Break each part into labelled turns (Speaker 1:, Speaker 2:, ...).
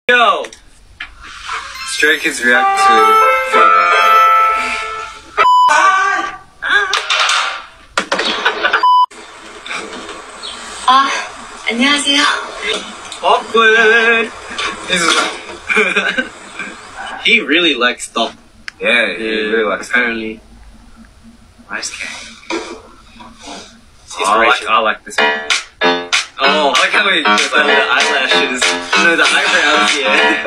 Speaker 1: Yo! Stray Kids react to Fever.
Speaker 2: 안녕하세요.
Speaker 1: Awkward! This is
Speaker 3: He really likes stuff.
Speaker 1: yeah, he really likes it.
Speaker 3: Apparently.
Speaker 1: Nice cat.
Speaker 3: Inspiration.
Speaker 1: I like this one.
Speaker 3: Oh,
Speaker 1: I like how he does
Speaker 3: the eyelashes. No, the eyebrows, yeah.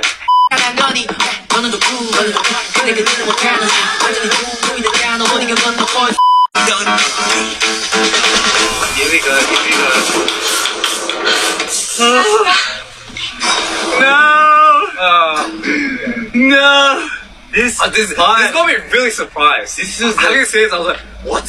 Speaker 3: Here we go, here we go.
Speaker 1: No!
Speaker 3: No! This
Speaker 1: got me really surprised.
Speaker 3: This is
Speaker 1: How you say this? I was like, what?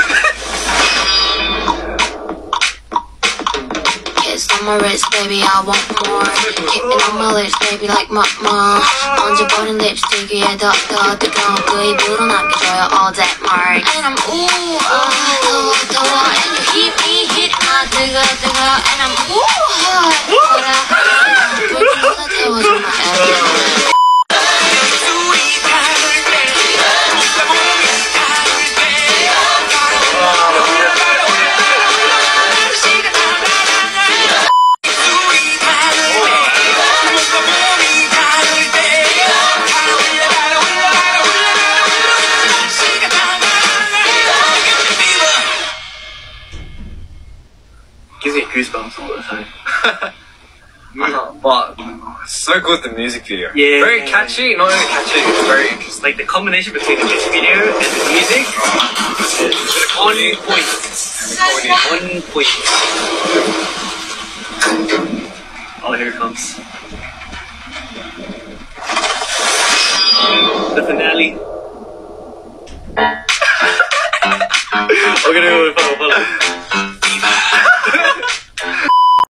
Speaker 2: Kiss on my wrist, baby, I want more. Keeping on my lips, baby, like mama. 얹어버린 립스틱 위에 더 뜨거워. 그 입으로 남겨줘요 all that mark. And I'm ooh, 더워. And you hit me, hit my 뜨거. And I'm ooh, hot. 돌보다 태워줘 my everything.
Speaker 3: gives me goosebumps all the time.
Speaker 1: But so good the music video.
Speaker 3: Yeah.
Speaker 1: Very catchy, not only catchy, it's very interesting.
Speaker 3: Like the combination between the music video and the music is on point. On point. Oh, here it comes. The finale. Okay, follow.